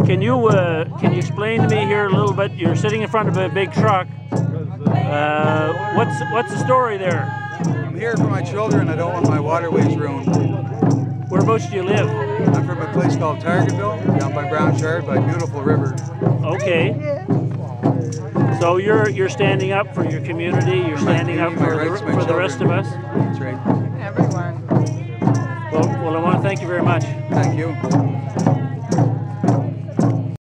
Can you explain to me here a little bit? You're sitting in front of a big truck. What's the story there? I'm here for my children. I don't want my waterways ruined. Whereabouts do you live? I'm from a place called Targetville, down by Brown Shard, by a beautiful river. Okay. So you're standing up for your community. You're standing up for the rest of us. That's right. Everyone. Well, I want to thank you very much. Thank you.